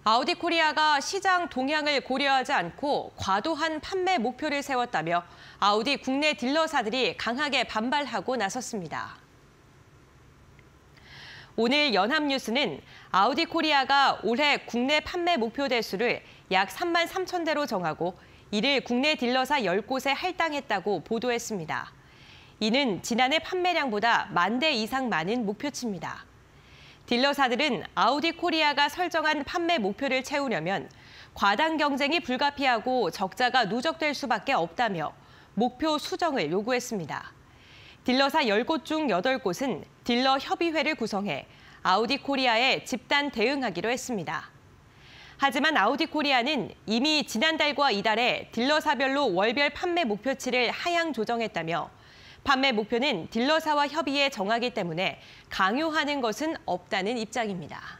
아우디 코리아가 시장 동향을 고려하지 않고 과도한 판매 목표를 세웠다며 아우디 국내 딜러사들이 강하게 반발하고 나섰습니다. 오늘 연합뉴스는 아우디 코리아가 올해 국내 판매 목표 대수를 약 3만 3천 대로 정하고 이를 국내 딜러사 10곳에 할당했다고 보도했습니다. 이는 지난해 판매량보다 10,000대 이상 많은 목표치입니다. 딜러사들은 아우디 코리아가 설정한 판매 목표를 채우려면 과당 경쟁이 불가피하고 적자가 누적될 수밖에 없다며 목표 수정을 요구했습니다. 딜러사 10곳 중 8곳은 딜러 협의회를 구성해 아우디 코리아에 집단 대응하기로 했습니다. 하지만 아우디 코리아는 이미 지난달과 이달에 딜러사별로 월별 판매 목표치를 하향 조정했다며 판매 목표는 딜러사와 협의해 정하기 때문에 강요하는 것은 없다는 입장입니다.